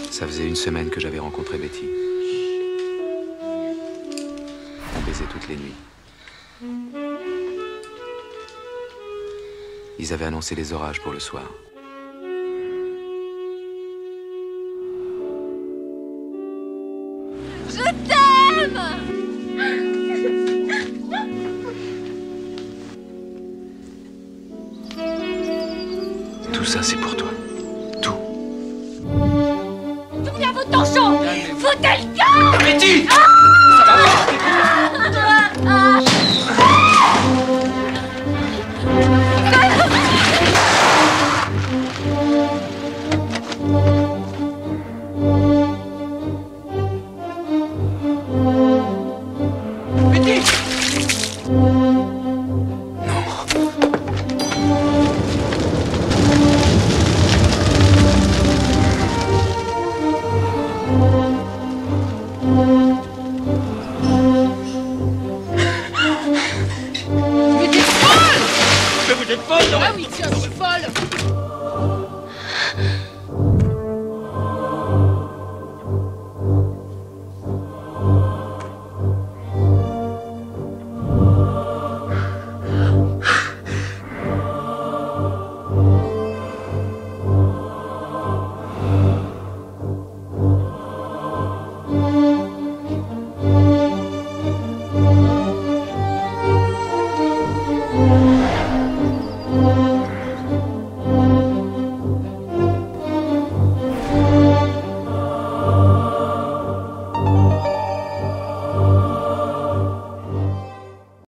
Ça faisait une semaine que j'avais rencontré Betty. On baisait toutes les nuits. Ils avaient annoncé les orages pour le soir. Je t'aime! Tout ça, c'est pour toi. Tout. Tournez à votre torchon! Foutez le camp! Betty! Ah!